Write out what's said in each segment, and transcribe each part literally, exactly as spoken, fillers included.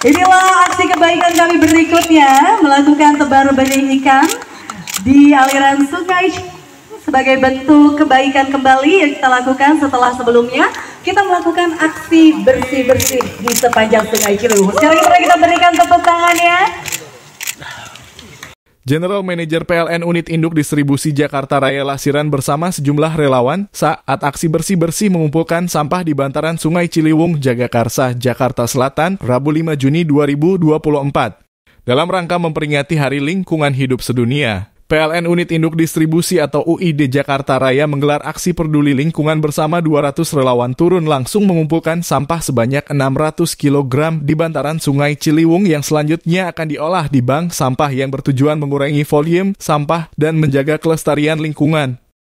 Inilah aksi kebaikan kami berikutnya, melakukan tebar benih ikan di aliran sungai sebagai bentuk kebaikan kembali yang kita lakukan setelah sebelumnya kita melakukan aksi bersih-bersih di sepanjang sungai Ciliwung. Sekarang kita berikan tepuk tangannya. General Manager P L N Unit Induk Distribusi Jakarta Raya Lasiran bersama sejumlah relawan saat aksi bersih-bersih mengumpulkan sampah di bantaran Sungai Ciliwung, Jagakarsa, Jakarta Selatan, Rabu lima Juni dua ribu dua puluh empat. Dalam rangka memperingati Hari Lingkungan Hidup Sedunia, P L N Unit Induk Distribusi atau U I D Jakarta Raya menggelar aksi peduli lingkungan bersama dua ratus relawan turun langsung mengumpulkan sampah sebanyak enam ratus kilogram di bantaran Sungai Ciliwung yang selanjutnya akan diolah di bank sampah yang bertujuan mengurangi volume sampah dan menjaga kelestarian lingkungan.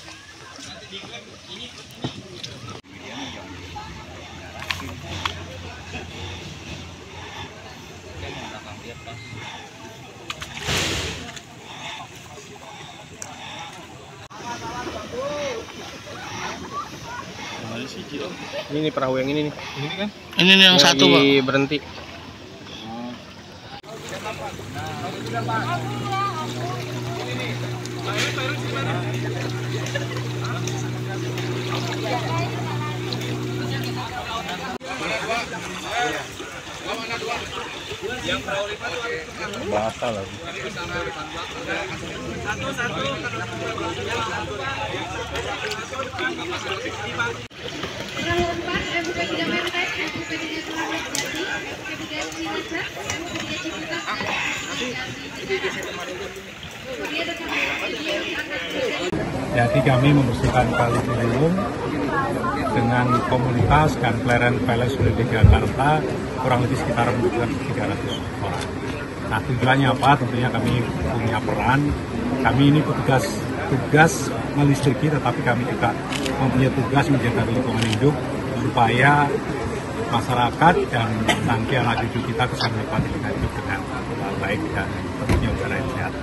Ini nih perahu yang ini nih. Ini kan? Ini nih yang, yang satu, Pak. Berhenti. Yang perahu lipat basah lagi. Satu satu. Jadi kami membersihkan Kali Ciliwung dengan komunitas dan pelayanan P L N Unit Jakarta kurang lebih sekitar tiga ratus orang. Nah, tujuannya apa? Tentunya kami punya peran. Kami ini petugas tugas melistriki, tetapi kami juga mempunyai tugas menjaga lingkungan hidup supaya masyarakat dan nanti anak cucu kita bisa menikmati lingkungan hidup dengan baik dan tentunya udara yang sehat.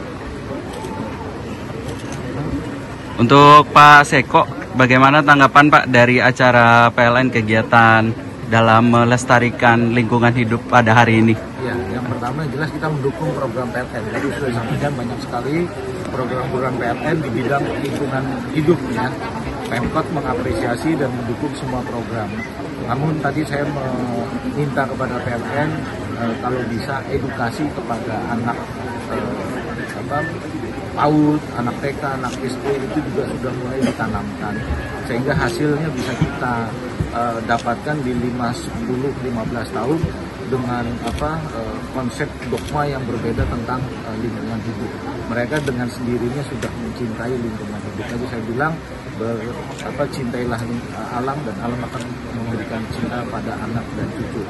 Untuk Pak Seko, bagaimana tanggapan Pak dari acara P L N kegiatan dalam melestarikan lingkungan hidup pada hari ini? Ya, yang pertama jelas kita mendukung program P L N. Tadi sudah disampaikan banyak sekali program-program P L N di bidang lingkungan hidup ya. Pemkot mengapresiasi dan mendukung semua program. Namun tadi saya meminta kepada P L N eh, kalau bisa edukasi kepada anak eh, apa, PAUD, anak T K, anak S D itu juga sudah mulai ditanamkan sehingga hasilnya bisa kita uh, dapatkan di lima, sepuluh, lima belas tahun dengan apa uh, konsep dogma yang berbeda tentang uh, lingkungan hidup. Mereka dengan sendirinya sudah mencintai lingkungan hidup. Tadi saya bilang ber, apa cintailah alam dan alam akan memberikan cinta pada anak dan cucu.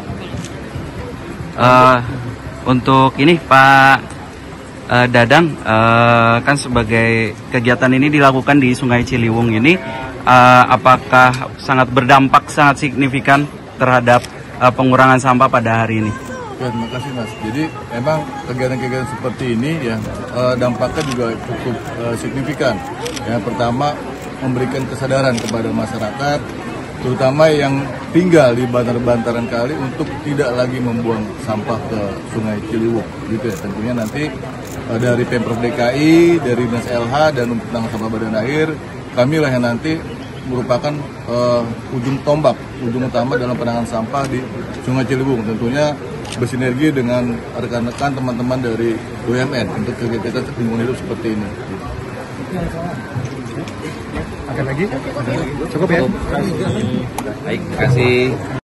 Uh, untuk ini Pak Uh, Dadang, uh, kan sebagai kegiatan ini dilakukan di Sungai Ciliwung ini, uh, apakah sangat berdampak sangat signifikan terhadap uh, pengurangan sampah pada hari ini? Ya, terima kasih Mas. Jadi memang kegiatan-kegiatan seperti ini ya uh, dampaknya juga cukup uh, signifikan. Yang pertama memberikan kesadaran kepada masyarakat, terutama yang tinggal di bantaran-bantaran kali untuk tidak lagi membuang sampah ke Sungai Ciliwung, gitu ya. Tentunya nanti dari Pemprov D K I, dari Dinas L H dan untuk penanganan sampah badan akhir, kami lah yang nanti merupakan uh, ujung tombak, ujung utama dalam penanganan sampah di Sungai Ciliwung. Tentunya bersinergi dengan rekan-rekan teman-teman dari B U M N untuk kegiatan lingkungan hidup seperti ini. Ada lagi? Cukup ya? Baik, terima kasih.